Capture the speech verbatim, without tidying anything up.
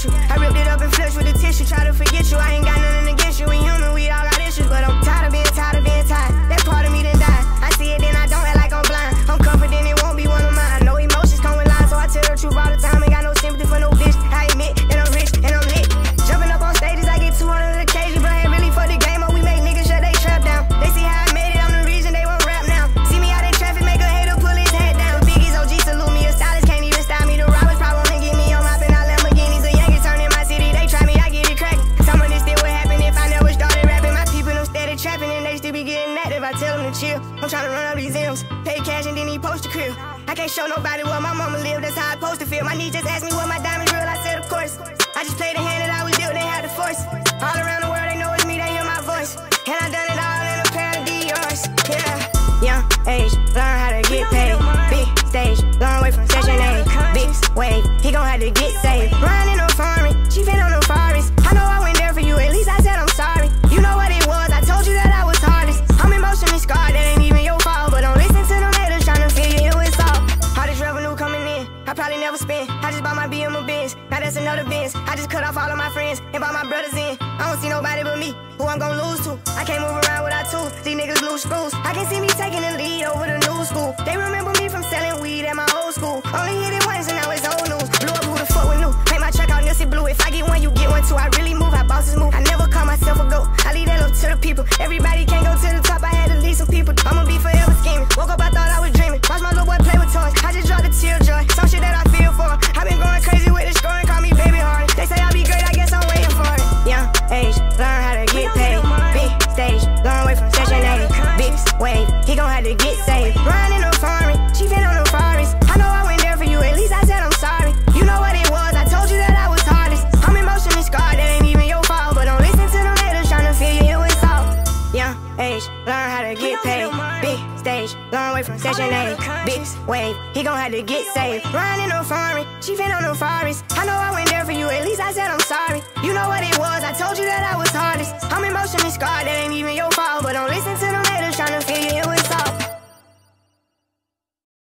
issue. I ripped it up and flushed with the tissue, try to forget you. I ain't got nothing against you, we human, we all got issues. But I'm tired of being tired of being tired. That part of me done died. I see it, then I don't act like I'm blind. I'm confident it won't be one of mine. I know emotions come with lines, so I tell the truth all the time. Ain't got no sympathy for no bitch. I admit that I'm rich and I'm lit. Jumping up on stages, I get two hundred occasions, but I ain't really for the game. Or we make niggas shut they trap down. They see how I made it, I'm the reason they won't rap now. See me out in traffic, make a hater pull his head down. Biggie's O G salute me, a stylist can't even style me. The robbers probably wanna get me on my pin out Lamborghinis. A Yankee turn in my city, they try me, I get it cracked. Some of this still would happen if I never started rapping. My people them steady trapping and they still be getting active. I tell them to chill. I'm trying to run up these M's, pay cash and then he post a crib. I can't show nobody where my mama live, that's how I supposed to feel. My niece just asked me what my diamonds real, I said of course. I just played the hand that I was dealt, they had the force. All around the world they know it's me, they hear my voice. And I done it all in a pair of Dior's, yeah. Young age, learn how to get paid. Big stage, long way from session A. Big wave, he gon' have to get saved. Riding on foreign, she been on the forest. I know I went there for you, at least I said I'm sorry. You know what it was, I told you that I was hardest. I'm emotionally scarred, that ain't even your fault. But don't listen to them haters tryna figure it was all. All this revenue coming in, I probably never spend. I just bought my B M a Benz, now that's another Benz. I just cut off all of my friends and brought my brothers in. I don't see nobody but me, who I'm gon' lose to. I can't move around without tools, these niggas lose screws. I can see me taking the lead over the new school. They remember me from selling weed at my old school. Only hit it once and now it's old news. Blew up, who the fuck with new? Make my track out Nilsy Blue. If I get one, you get one too. I really move how bosses move. I never call myself a goat, I leave that up to the people. Everybody can't go to the top, I had to leave some people. I'ma be forever scheming. Woke up, I thought I was dreaming. Watch my little boy play with toys, I just dropped a tear joy. Some shit that I feel for. I been going crazy with the scoring, call me baby hard. They say I'll be great, I guess I'm waiting for it. Young age, learn how to get paid. Big stage, long way from session A. Big wave, he gon' have to get saved. Riding on foreign, she been on the forest. I know I went there for you, at least I said I'm sorry. You know what it was, I told you that I was hardest. I'm emotionally scarred, that ain't even your fault. But don't listen to them haters tryna figure it was all. Young age, learn how to get paid. Big stage, long way from session A. Big wave, he gon' have to get saved. Riding on foreign, she been on the forest. I know I went there for you, at least I said I'm sorry. You know what it was, I told you that I was hardest. I'm emotionally scarred, that ain't even your fault. But don't listen to